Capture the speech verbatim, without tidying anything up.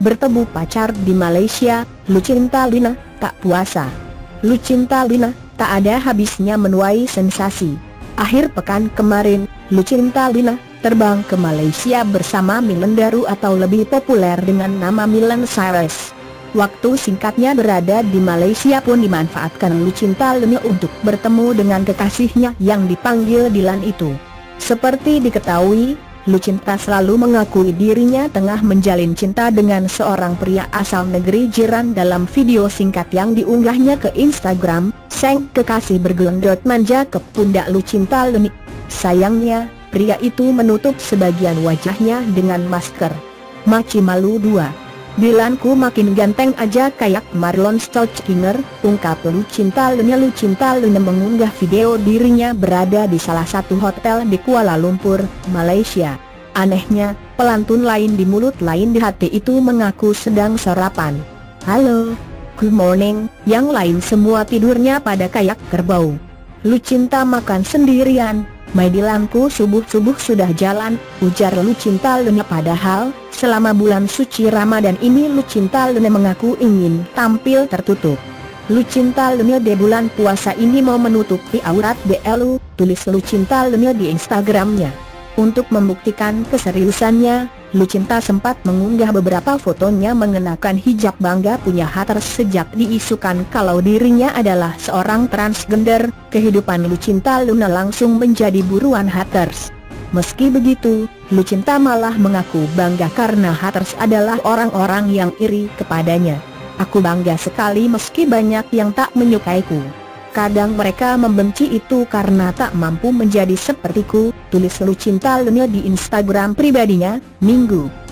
bertemu pacar di Malaysia, Lucinta Luna, tak puasa. Lucinta Luna, tak ada habisnya menuai sensasi. Akhir pekan kemarin, Lucinta Luna terbang ke Malaysia bersama Milen Daru atau lebih populer dengan nama Milen Cyrus. Waktu singkatnya berada di Malaysia pun dimanfaatkan Lucinta Luna untuk bertemu dengan kekasihnya yang dipanggil Dilan itu. Seperti diketahui, Lucinta selalu mengakui dirinya tengah menjalin cinta dengan seorang pria asal negeri jiran. Dalam video singkat yang diunggahnya ke Instagram, sang kekasih bergelendot manja ke pundak Lucinta Luna. Sayangnya, pria itu menutup sebagian wajahnya dengan masker. Maci malu dua. Dilanku makin ganteng aja kayak Marlon Stolzkinger, ungkap Lucinta Luna. Lucinta Luna mengunggah video dirinya berada di salah satu hotel di Kuala Lumpur, Malaysia. Anehnya, pelantun lain di mulut lain di hati itu mengaku sedang sarapan. Halo, good morning, yang lain semua tidurnya pada kayak kerbau. Lucinta makan sendirian. Mai Dilanku subuh-subuh sudah jalan, ujar Lucinta Luna. Padahal, selama bulan suci Ramadan ini Lucinta Luna mengaku ingin tampil tertutup. Lucinta Luna di bulan puasa ini mau menutupi aurat B L U, tulis Lucinta Luna di Instagramnya. Untuk membuktikan keseriusannya, Lucinta sempat mengunggah beberapa fotonya mengenakan hijab. Bangga punya haters sejak diisukan kalau dirinya adalah seorang transgender. Kehidupan Lucinta Luna langsung menjadi buruan haters. Meski begitu, Lucinta malah mengaku bangga karena haters adalah orang-orang yang iri kepadanya. Aku bangga sekali meski banyak yang tak menyukaiku. Kadang mereka membenci itu karena tak mampu menjadi sepertiku, tulis Lucinta Luna di Instagram pribadinya, Minggu.